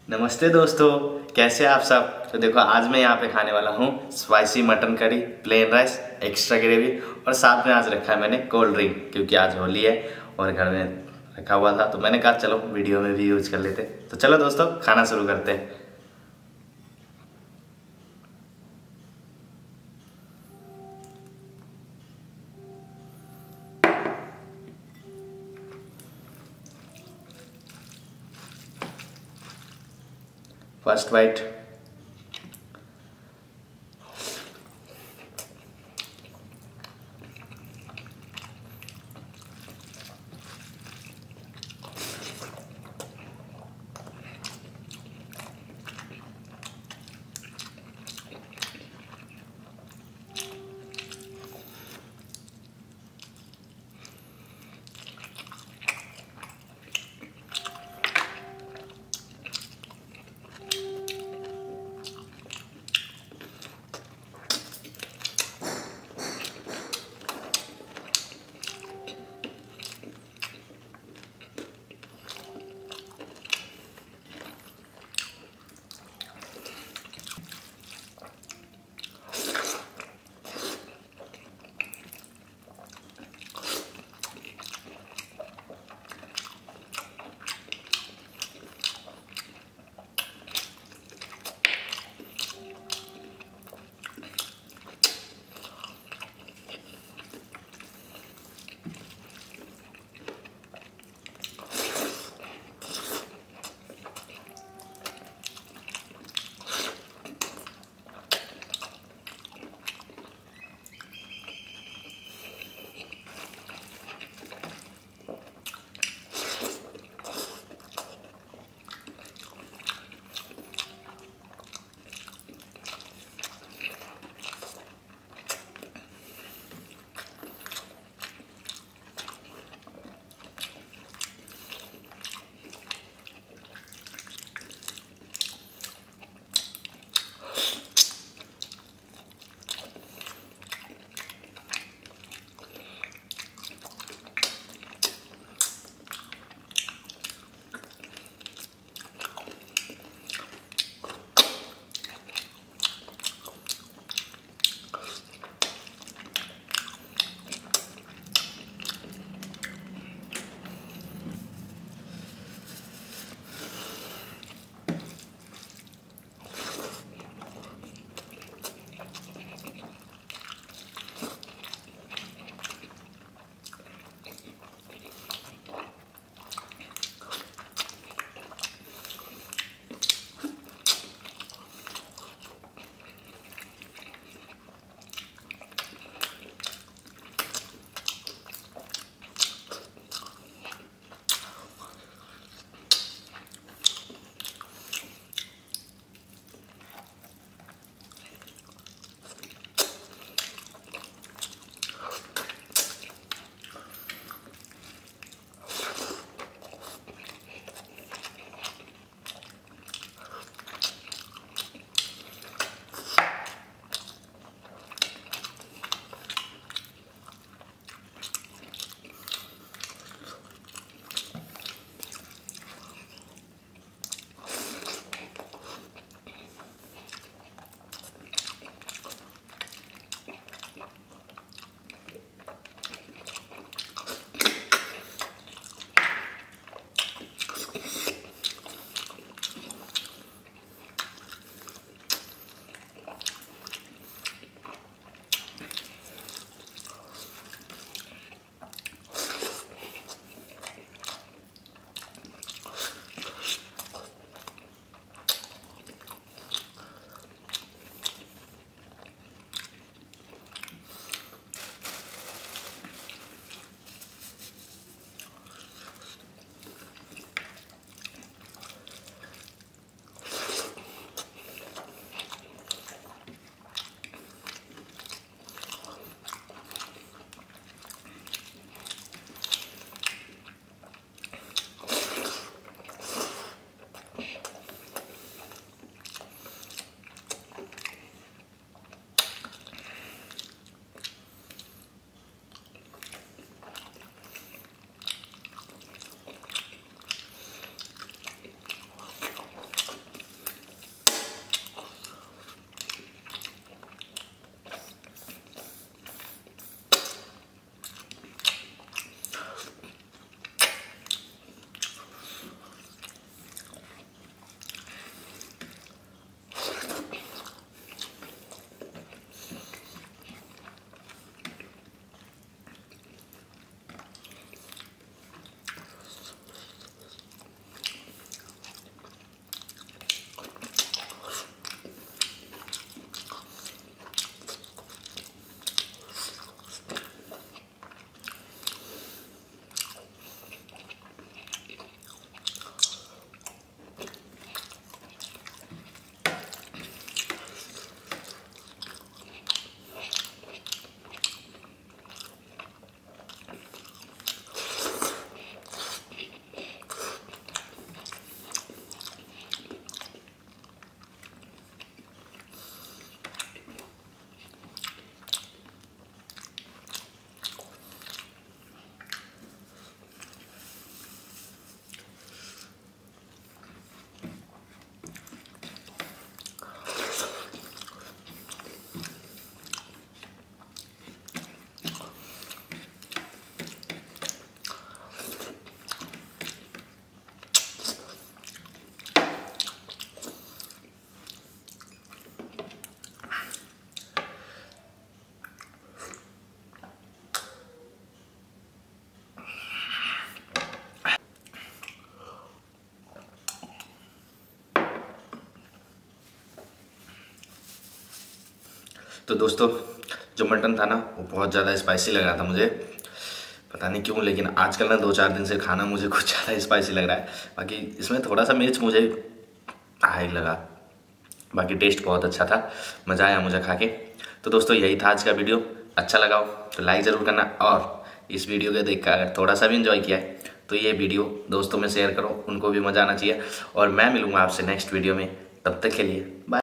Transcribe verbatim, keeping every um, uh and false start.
नमस्ते दोस्तों, कैसे आप सब। तो देखो आज मैं यहाँ पे खाने वाला हूँ spicy mutton curry, plain rice, extra gravy और साथ में आज रखा है मैंने कोल्ड ड्रिंक, क्योंकि आज होली है और घर में रखा हुआ था तो मैंने कहा चलो वीडियो में भी यूज कर लेते। तो चलो दोस्तों खाना शुरू करते हैं। First bite. तो दोस्तों जो मटन था ना वो बहुत ज़्यादा स्पाइसी लग रहा था मुझे, पता नहीं क्यों, लेकिन आजकल ना दो चार दिन से खाना मुझे कुछ ज़्यादा स्पाइसी लग रहा है। बाकी इसमें थोड़ा सा मिर्च मुझे हाई लगा, बाकी टेस्ट बहुत अच्छा था, मज़ा आया मुझे खा के। तो दोस्तों यही था आज का वीडियो, अच्छा लगा हो तो लाइक ज़रूर करना, और इस वीडियो को देख कर अगर थोड़ा सा भी इन्जॉय किया है तो ये वीडियो दोस्तों में शेयर करो, उनको भी मज़ा आना चाहिए। और मैं मिलूँगा आपसे नेक्स्ट वीडियो में, तब तक के लिए बाय।